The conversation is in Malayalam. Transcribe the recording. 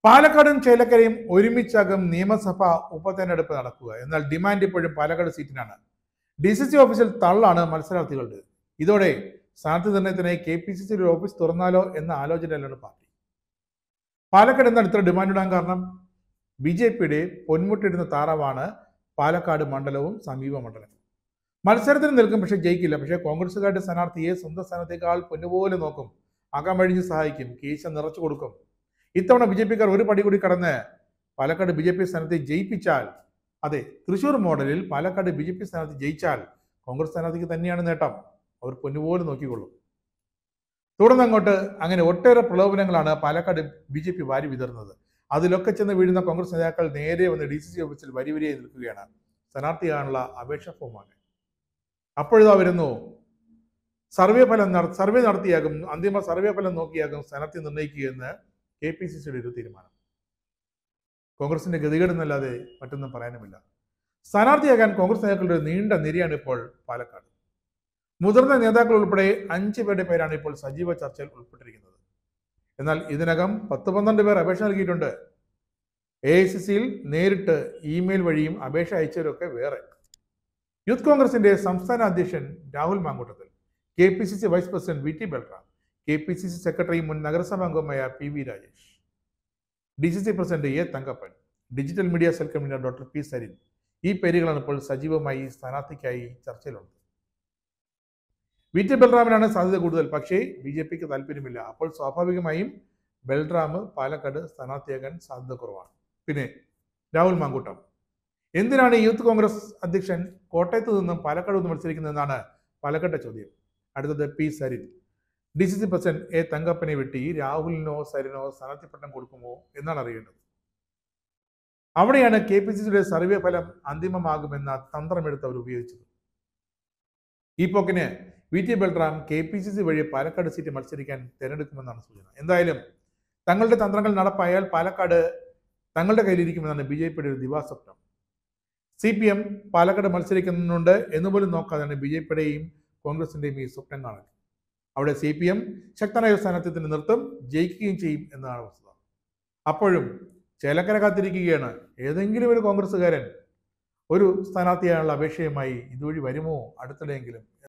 പാലക്കാടും ചേലക്കരയും ഒരുമിച്ചാകും നിയമസഭാ ഉപതെരഞ്ഞെടുപ്പ് നടക്കുക. എന്നാൽ ഡിമാൻഡ് ഇപ്പോഴും പാലക്കാട് സീറ്റിനാണ്. DCC ഓഫീസിൽ തള്ളാണ് മത്സരാർത്ഥികളുടെ. ഇതോടെ സ്ഥാനാർത്ഥി നിർണയത്തിനായി KPCC ഒരു ഓഫീസ് തുറന്നാലോ എന്ന ആലോചനയിലാണ് പാർട്ടി. പാലക്കാട് എന്താണ് ഇത്ര ഡിമാൻഡ് ഇടാൻ കാരണം? BJPയുടെ പൊന്മുട്ടിടുന്ന താറാവാണ് പാലക്കാട് മണ്ഡലവും സമീപ മണ്ഡലവും. മത്സരത്തിന് നിൽക്കും, പക്ഷെ ജയിക്കില്ല. പക്ഷേ കോൺഗ്രസുകാരുടെ സ്ഥാനാർത്ഥിയെ സ്വന്തം സ്ഥാനത്തേക്കാൾ പൊന്നുപോലെ നോക്കും, അകമഴിഞ്ഞ് സഹായിക്കും, കീശ നിറച്ചു കൊടുക്കും. ഇത്തവണ BJPക്കാർ ഒരു പടി കൂടി കടന്ന് പാലക്കാട് BJP സ്ഥാനാർത്ഥി ജയിപ്പിച്ചാൽ, അതെ, തൃശ്ശൂർ മോഡലിൽ പാലക്കാട് BJP സ്ഥാനാർത്ഥി ജയിച്ചാൽ കോൺഗ്രസ് സ്ഥാനാർത്ഥിക്ക് തന്നെയാണ് നേട്ടം. അവർ പൊന്നുപോലെ നോക്കിക്കൊള്ളും. തുടർന്ന് അങ്ങോട്ട് അങ്ങനെ ഒട്ടേറെ പ്രലോഭനങ്ങളാണ് പാലക്കാട് BJP വാരി വിതറുന്നത്. അതിലൊക്കെ ചെന്ന് വീഴുന്ന കോൺഗ്രസ് നേതാക്കൾ നേരെ വന്ന് DCC ഓഫീസിൽ വരിവരിയായി നിൽക്കുകയാണ് സ്ഥാനാർത്ഥിയാകാനുള്ള അപേക്ഷ ഫോമാണ്. അപ്പോഴിതാ വരുന്നു സർവേ നടത്തിയാകും, അന്തിമ സർവേ ഫലം നോക്കിയാകും സ്ഥാനാർത്ഥി നിർണ്ണയിക്കുകയെന്ന് KPCCയുടെ ഒരു തീരുമാനം. കോൺഗ്രസിന്റെ ഗതികേടെന്നല്ലാതെ മറ്റൊന്നും പറയാനുമില്ല. സ്ഥാനാർത്ഥിയാകാൻ കോൺഗ്രസ് നേതാക്കളുടെ നീണ്ട നിരയാണ് ഇപ്പോൾ പാലക്കാട്. മുതിർന്ന നേതാക്കൾ ഉൾപ്പെടെ 5 പേരുടെ പേരാണ് ഇപ്പോൾ സജീവ ചർച്ചയിൽ ഉൾപ്പെട്ടിരിക്കുന്നത്. എന്നാൽ ഇതിനകം 10-12 പേർ അപേക്ഷ നൽകിയിട്ടുണ്ട്. AICCയിൽ നേരിട്ട് ഇമെയിൽ വഴിയും അപേക്ഷ അയച്ചവരൊക്കെ വേറെ. യൂത്ത് കോൺഗ്രസിന്റെ സംസ്ഥാന അധ്യക്ഷൻ Rahul Mamkootathil, KPCC vice president VT Balram, KPCC secretary മുൻ നഗരസഭാ അംഗമായ PV Rajesh, DCC president A Thankappan, digital media cell convener doctor P Sarin, ഈ പേരുകളാണ് ഇപ്പോൾ സജീവമായി സ്ഥാനാർത്ഥിക്കായി ചർച്ചയിലുണ്ട്. VT ബൽറാമിനാണ് സാധ്യത കൂടുതൽ, പക്ഷേ BJPക്ക് താല്പര്യമില്ല. അപ്പോൾ സ്വാഭാവികമായും ബൽറാം പാലക്കാട് സ്ഥാനാർത്ഥിയാകാൻ സാധ്യത കുറവാണ്. പിന്നെ രാഹുൽ മാങ്കൂട്ടം, എന്തിനാണ് യൂത്ത് കോൺഗ്രസ് അധ്യക്ഷൻ കോട്ടയത്ത് നിന്നും പാലക്കാട് നിന്ന് മത്സരിക്കുന്നതെന്നാണ് പാലക്കാട്ടെ ചോദ്യം. അടുത്തത് P Sarin, DCC president A തങ്കപ്പനെ വെട്ടി രാഹുലിനോ സരിനോ സ്ഥാനാർത്ഥി പട്ടം കൊടുക്കുമോ എന്നാണ് അറിയേണ്ടത്. അവിടെയാണ് KPCCയുടെ സർവേ ഫലം അന്തിമമാകുമെന്ന തന്ത്രമെടുത്ത് അവർ ഉപയോഗിച്ചത്. ഈ പോക്കിന് VT ബൽറാം KPCC വഴി പാലക്കാട് സീറ്റ് മത്സരിക്കാൻ തിരഞ്ഞെടുക്കുമെന്നാണ് സൂചന. എന്തായാലും തങ്ങളുടെ തന്ത്രങ്ങൾ നടപ്പായാൽ പാലക്കാട് തങ്ങളുടെ കയ്യിലിരിക്കുമെന്നാണ് BJPയുടെ ഒരു ദിവാസ്വപ്നം. CPM പാലക്കാട് മത്സരിക്കുന്നുണ്ട് എന്നുപോലും നോക്കാതെയാണ് BJPയുടെയും കോൺഗ്രസിന്റെയും ഈ സ്വപ്നം കാണൽ. അവിടെ CPM ശക്തനായ സ്ഥാനാർത്ഥ്യത്തിന് നിർത്തും, ജയിക്കുകയും ചെയ്യും എന്നതാണ് വസ്തുത. അപ്പോഴും ചേലക്കര കാത്തിരിക്കുകയാണ്. ഏതെങ്കിലും ഒരു കോൺഗ്രസ്സുകാരൻ ഒരു സ്ഥാനാർത്ഥിയായുള്ള അപേക്ഷയുമായി ഇതുവഴി വരുമോ അടുത്തിടെയെങ്കിലും.